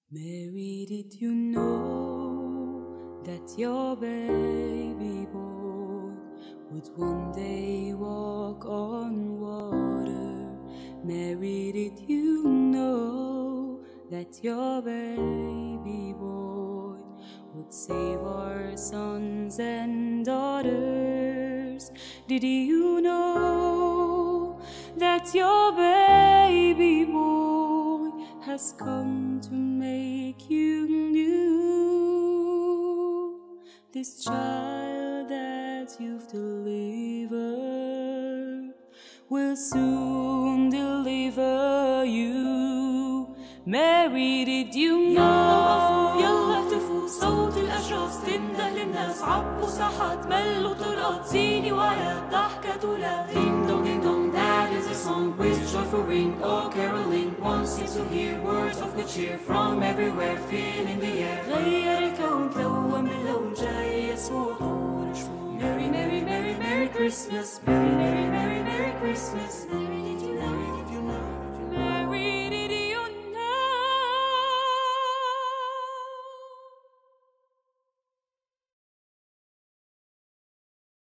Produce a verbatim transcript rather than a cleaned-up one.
Mary, did you know that your baby boy would one day walk on water? Mary, did you know that your baby boy would save our sons and daughters? Did you know that your baby boy has come to make you new? This child that you've delivered will soon deliver you. Mary, did you know يلا اهتفوا صوت الأشراس تنده للناس عبوا ساحات ملوا طرقات زيني وعيات ضحكة ولاد Ding dong ding dong, that is a song with joyful ring. Oh caroling, one seems to hear words of good cheer from everywhere, filling the air. غير الكون تلون باللون جاي يسوع طول شموع. Merry Merry Merry Merry Christmas, Merry Merry Merry Merry Christmas.